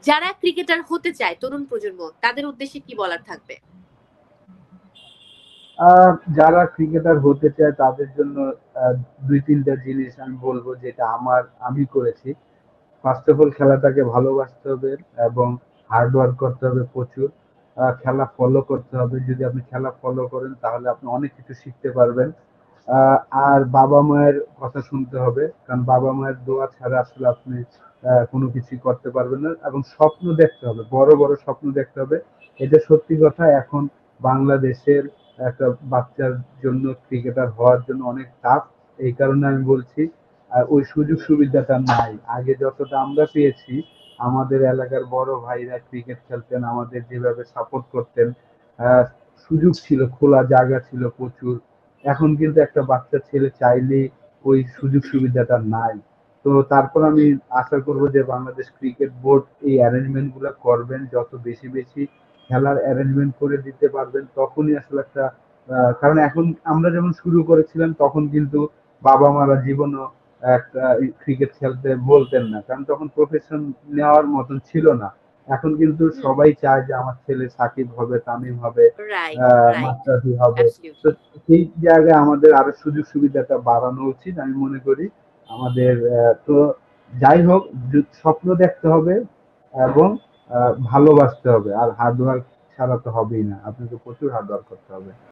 যারা ক্রিকেটার হতে চায় তরুণ প্রজন্ম তাদের উদ্দেশ্যে কি বলার থাকবে? যারা ক্রিকেটার হতে চায় তাদের জন্য ২-৩ টা জিনিস আমি বলব যেটা আমি করেছি। ফার্স্ট অফ অল খেলাটাকে ভালোবাসতে হবে এবং হার্ড ওয়ার্ক করতে হবে প্রচুর। খেলা ফলো করতে হবে। যদি আপনি খেলা ফলো করেন তাহলে আপনি অনেক কিছু শিখতে পারবেন। আ আর বাবা-মায়ের কথা শুনতে হবে। কারণ বাবা-মায়ের দোয়া ছাড়া আসলে আপনি কোন কিছুই করতে পারবেন না এবং স্বপ্ন দেখতে হবে। বড়, বড় স্বপ্ন দেখতে হবে। এটা সত্যি কথা এখন বাংলাদেশের একটা বাচ্চার জন্য ক্রিকেটার হওয়ার জন্য অনেক টাফ। এই কারণে আমি বলছি ওই সুযোগ সুবিধাটা নাই। আগে যতটা আমরা পেয়েছি, আমাদের এলাকার বড় ভাইরা ক্রিকেট খেলতেন, আমাদের যেভাবে সাপোর্ট করতেন, আ সুযোগ ছিল, খোলা জায়গা ছিল প্রচুর। এখন কিন্তু একটা বাচ্চা ছেলে চাইলেই ওই সুযোগ সুবিধাটা নাই। তো তারপর আমি আশা করব যে বাংলাদেশ ক্রিকেট বোর্ড এই অ্যারেঞ্জমেন্ট গুলা করবেন। যত বেশি, বেশি খেলার অ্যারেঞ্জমেন্ট করে দিতে পারবেন তখনই আসলে একটা কারণ এখন আমরা যখন শুরু করেছিলাম তখন কিন্তু বাবা-মারা জীবনেও একটা ক্রিকেট খেলতে বলতেন না। কারণ তখন প্রফেশন নেওয়ার মতন ছিল না। এখন কিন্তু হুম, সবাই চায় যে আমার ছেলে সাকিব হবে, তামিম হবে, রাইট, রাইট। মাশরাফি হবে। তো অ্যাবসলিউটলি। সেই জায়গায় আমাদের আরো সুযোগ সুবিধাটা বাড়ানো উচিত আমি মনে করি। আমাদের তো যাই হোক স্বপ্ন দেখতে হবে এবং ভালোবাসতে হবে। আর হার্ড ওয়ার্ক ছাড়া তো হবেই না। আপনাকে প্রচুর হার্ড ওয়ার্ক করতে হবে।